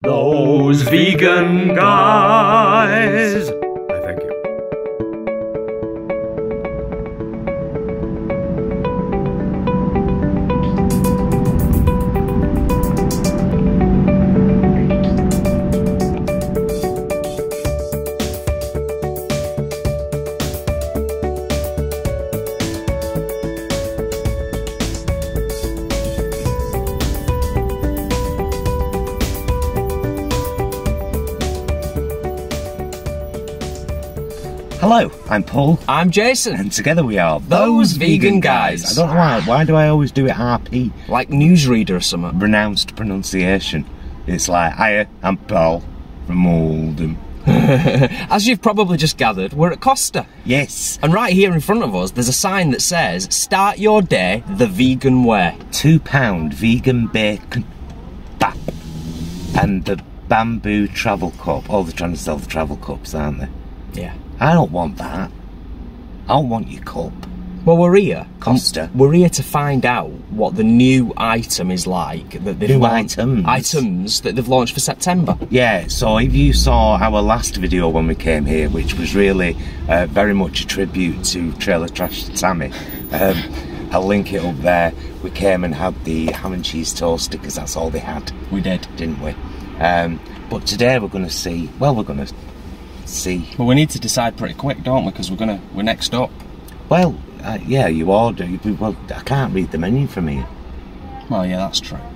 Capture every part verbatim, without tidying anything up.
Those vegan guys. I thank you. Hello, I'm Paul. I'm Jason. And together we are Those Vegan Guys. I don't know why. Why do I always do it R P? Like newsreader or something. Pronounced pronunciation. It's like, hiya, I'm Paul from Oldham. As you've probably just gathered, we're at Costa. Yes. And right here in front of us, there's a sign that says, start your day the vegan way. Two pound vegan bacon bap. And the bamboo travel cup. Oh, they're trying to sell the travel cups, aren't they? Yeah. I don't want that. I don't want your cup. Well, we're here. Costa. We're here to find out what the new item is like. That they've New launched, items? Items that they've launched for September. Yeah, so if you saw our last video when we came here, which was really uh, very much a tribute to Trailer Trash Tammy, um, I'll link it up there. We came and had the ham and cheese toast because that's all they had. We did. Didn't we? Um, but today we're going to see, well, we're going to see. Well, we need to decide pretty quick, don't we? Because we're gonna we're next up. Well, uh, yeah, you order. Well, I can't read the menu from here. Well, yeah, that's true.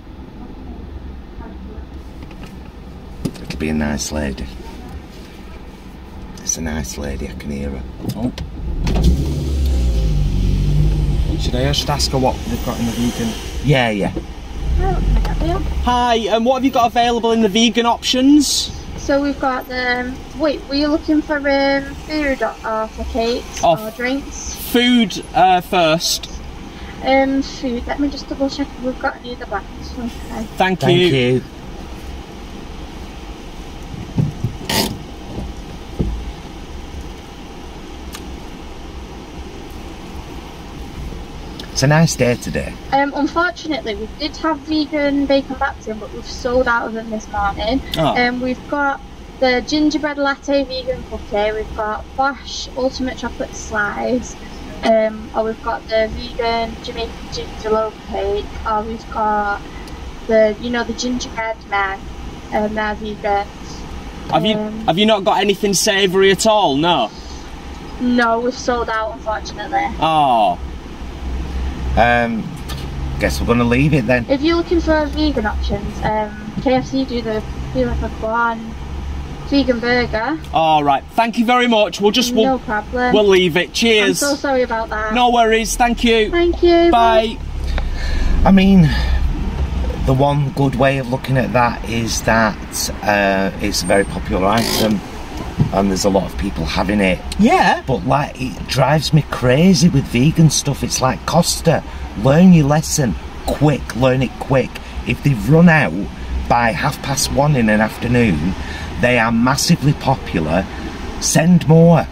It'll be a nice lady. It's a nice lady. I can hear her. Oh. Should I just ask her what they've got in the vegan? Yeah, yeah. Hi, um, what have you got available in the vegan options? So we've got the, um, wait, were you looking for um, food or, or for cakes Oh, or drinks? Food uh, first. Um, food, let me just double check if we've got any of the bags. Okay. Thank, Thank you. you. It's a nice day today. Um, unfortunately, we did have vegan bacon bats in, but we've sold out of them this morning. Oh. Um, we've got the gingerbread latte vegan cookie, we've got Bosch ultimate chocolate slice, um, or we've got the vegan Jamaican ginger loaf cake, or we've got the, you know, the gingerbread men, um, they're vegan. Have you Um, have you not got anything savoury at all? No. No, we've sold out, unfortunately. Oh. Um, guess we're going to leave it then. If you're looking for vegan options, um, K F C do the feel like a corn vegan burger. All right. Thank you very much. We'll just we'll, No problem. we'll leave it. I'm Cheers. so sorry about that. No worries. Thank you. Thank you. Bye. I mean, the one good way of looking at that is that uh, it's a very popular item and there's a lot of people having it. Yeah. But like, it drives me crazy with vegan stuff. It's like, Costa, learn your lesson quick, learn it quick. If they've run out by half past one in an afternoon, they are massively popular. Send more.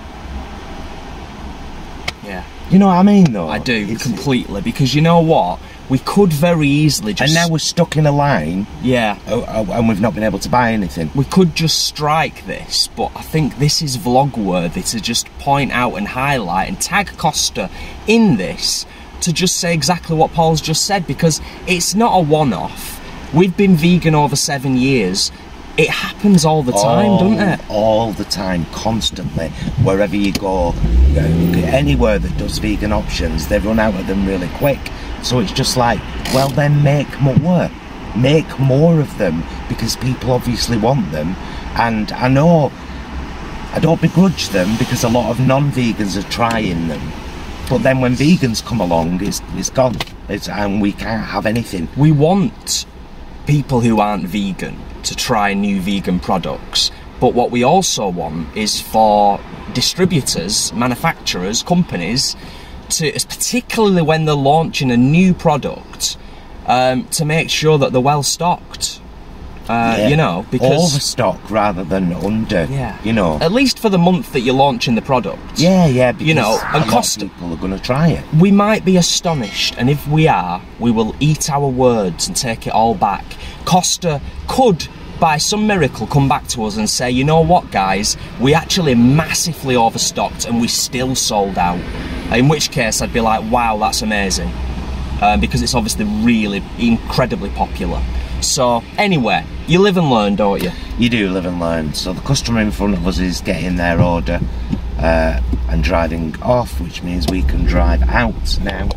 Yeah. You know what I mean though? I do It's- completely, because you know what? We could very easily just... And now we're stuck in a line. Yeah. Oh, oh, and we've not been able to buy anything. We could just strike this, but I think this is vlog worthy to just point out and highlight and tag Costa in this to just say exactly what Paul's just said, because it's not a one-off. We've been vegan over seven years. It happens all the time, all, doesn't it? All the time, constantly. Wherever you go, anywhere that does vegan options, they run out of them really quick. So it's just like, well then make more. Make more of them, because people obviously want them. And I know, I don't begrudge them, because a lot of non-vegans are trying them. But then when vegans come along, it's, it's gone. It's, and we can't have anything. We want people who aren't vegan to try new vegan products, but what we also want is for distributors, manufacturers, companies to, particularly when they're launching a new product, um, to make sure that they're well stocked. Uh, Yeah. You know, because overstock rather than under. yeah, You know. at least for the month that you're launching the product. Yeah, yeah. Because You know, a and lot Costa- of people are going to try it. We might be astonished, and if we are, we will eat our words and take it all back. Costa could, by some miracle, come back to us and say, you know what, guys, we actually massively overstocked and we still sold out. In which case, I'd be like, wow, that's amazing. Um, because it's obviously really incredibly popular. So, anyway, you live and learn, don't you? You do live and learn. So the customer in front of us is getting their order uh, and driving off, which means we can drive out now.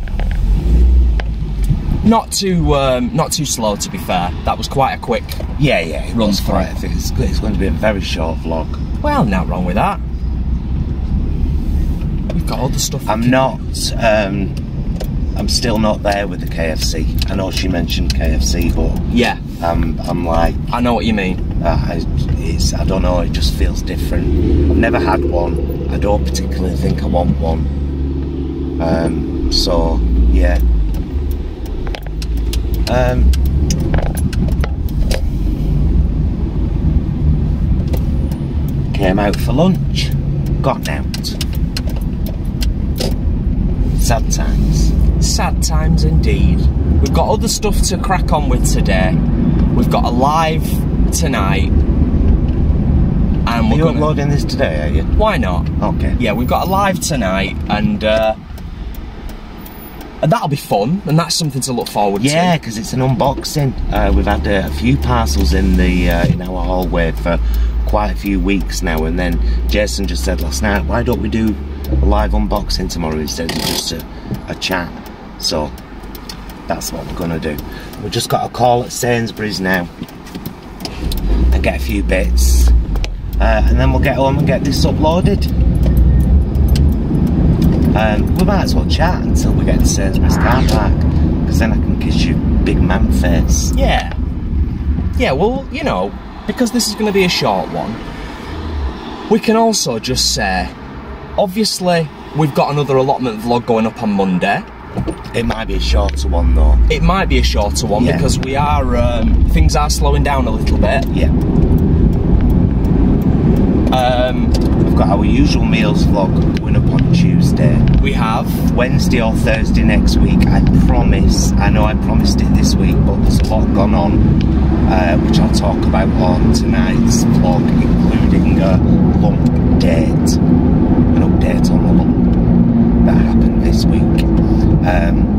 Not too, um, not too slow, to be fair. That was quite a quick. Yeah, yeah, it Run was through. quite. I think it's, it's going to be a very short vlog. Well, not wrong with that. We've got all the stuff. we I'm can- not. Um, I'm still not there with the K F C. I know she mentioned K F C, but Yeah, um, I'm like, I know what you mean. uh, I, it's. I don't know. It just feels different. I've never had one. I don't particularly think I want one. Um, so yeah. Um, came out for lunch, got out. Sad times. Sad times indeed. We've got other stuff to crack on with today. We've got a live tonight. And Are we're you gonna... uploading this today, are you? Why not? Okay. Yeah, we've got a live tonight, and uh, and that'll be fun, and that's something to look forward Yeah, to. because it's an unboxing. Uh, we've had uh, a few parcels in the uh, in our hallway for quite a few weeks now, and then Jason just said last night, why don't we do a live unboxing tomorrow instead of just a, a chat? So that's what we're gonna do. We've just got a call at Sainsbury's now and get a few bits, uh, and then we'll get home and get this uploaded. Um, we might as well chat until we get to Sainsbury's car park, because then I can kiss your big man face. Yeah. Yeah, well, you know, because this is going to be a short one, we can also just say, obviously, we've got another allotment vlog going up on Monday. It might be a shorter one though. It might be a shorter one Yeah. because we are, um, things are slowing down a little bit. Yeah. Um, We've got our usual meals vlog going up on Tuesday. we have, Wednesday or Thursday next week, I promise. I know I promised it this week, but there's a lot gone on, uh, which I'll talk about on tonight's vlog, including a lump date, an update on the lump that happened this week. Um,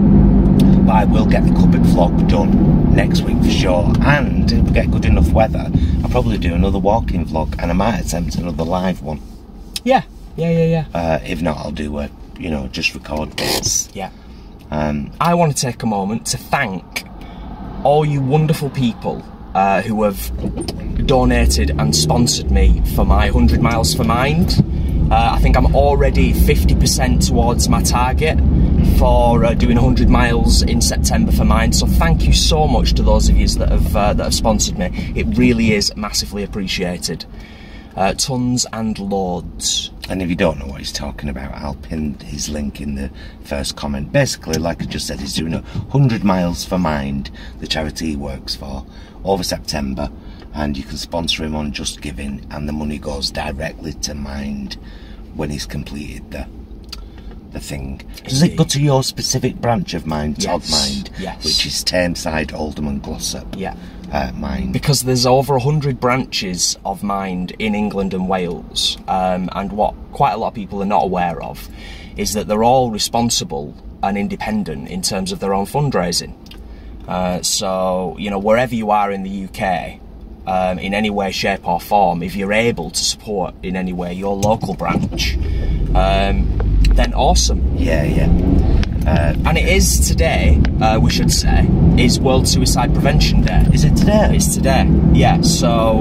but I will get the cupboard vlog done next week for sure, and if we get good enough weather, I'll probably do another walking vlog, and I might attempt another live one. yeah, yeah, yeah, yeah. Uh, if not, I'll do a, you know, just record bits. Yeah. Um, I want to take a moment to thank all you wonderful people uh, who have donated and sponsored me for my one hundred miles for Mind. Uh, I think I'm already fifty percent towards my target for uh, doing one hundred miles in September for Mind. So thank you so much to those of you that have uh, that have sponsored me. It really is massively appreciated. Uh, tons and loads. and if you don't know what he's talking about, I'll pin his link in the first comment. Basically, like I just said, he's doing a one hundred miles for Mind, the charity he works for, over September. And you can sponsor him on Just Giving, and the money goes directly to Mind when he's completed the the thing. Does it go to your specific branch of Mind, Todd Yes, Mind, yes. which is Tameside, Oldham and Glossop Yeah. uh, Mind? Because there's over one hundred branches of Mind in England and Wales, um, and what quite a lot of people are not aware of is that they're all responsible and independent in terms of their own fundraising. Uh, so, you know, wherever you are in the U K, um, in any way, shape or form, if you're able to support in any way your local branch, um, then awesome. Yeah, yeah. Uh, And it is today, uh, we should say, is World Suicide Prevention Day. is it today? It's today, yeah. So,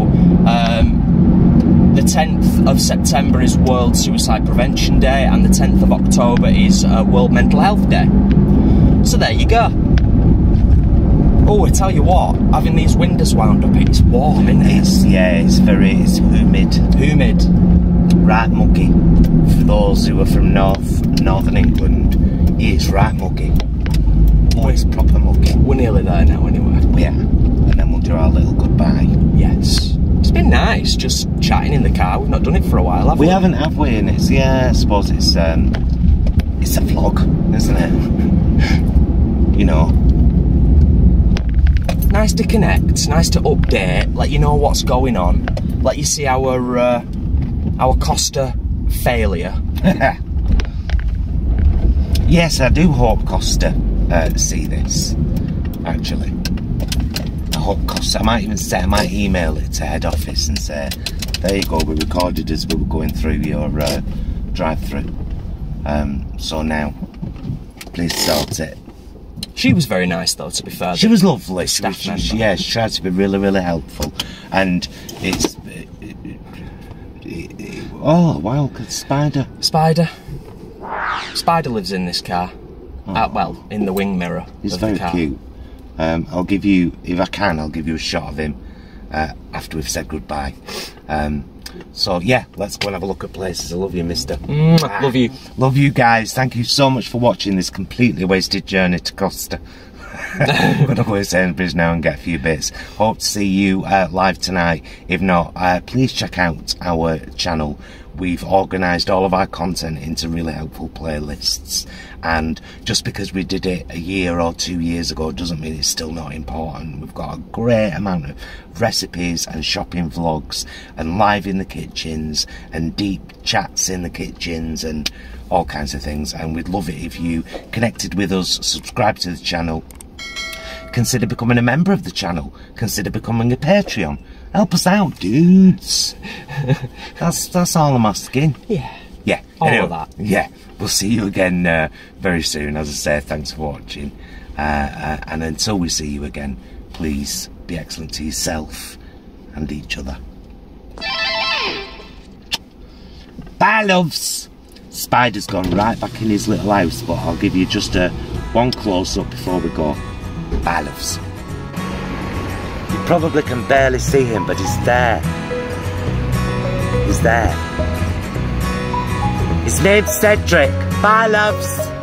um, the tenth of September is World Suicide Prevention Day, and the tenth of October is uh, World Mental Health Day. So there you go. Oh, I tell you what, having these windows wound up, it's warm, isn't it? It's, yeah, it's very, it's humid. Humid. Right muggy. For those who are from North, Northern England, it's right muggy. Oh, it's proper muggy. We're nearly there now, anyway. Yeah. And then we'll do our little goodbye. Yes. It's been nice just chatting in the car. We've not done it for a while, have we? We haven't, have we? And it's, yeah, I suppose it's, um, it's a vlog, isn't it? You know. nice to connect, nice to update, let you know what's going on, let you see our uh, our Costa failure. Yes, I do hope Costa uh, see this, actually. I hope Costa, I might even say, I might email it to head office and say, there you go, we recorded as we were going through your uh, drive-through. Um, so now, please sort it. She was very nice though, to be fair. She was lovely. She Staff was, member. she, yeah, she tried to be really, really helpful. And it's... It, it, it, it, oh, wow, look at the spider. Spider. Spider lives in this car. Oh. Uh, well, in the wing mirror He's of very the car. cute. Um, I'll give you, if I can, I'll give you a shot of him uh, after we've said goodbye. Um, so, yeah, let's go and have a look at places. I love you, mister. Mm, Ah, love you. Love you guys. Thank you so much for watching this completely wasted journey to Costa. I'm going to go to Sainsbury's now and get a few bits. Hope to see you uh, live tonight. If not, uh, please check out our channel. We've organised all of our content into really helpful playlists, and just because we did it a year or two years ago doesn't mean it's still not important. We've got a great amount of recipes and shopping vlogs and live in the kitchens and deep chats in the kitchens and all kinds of things, and we'd love it if you connected with us, subscribe to the channel, consider becoming a member of the channel, consider becoming a Patreon. Help us out, dudes. that's that's all I'm asking. Yeah. Yeah. All anyway, of that. Yeah. We'll see you again uh, very soon. As I say, thanks for watching. Uh, uh, and until we see you again, please be excellent to yourself and each other. Bye, loves. Spider's gone right back in his little house, but I'll give you just a one close-up before we go. Bye, loves. You probably can barely see him, but he's there. He's there. His name's Cedric. Bye, loves.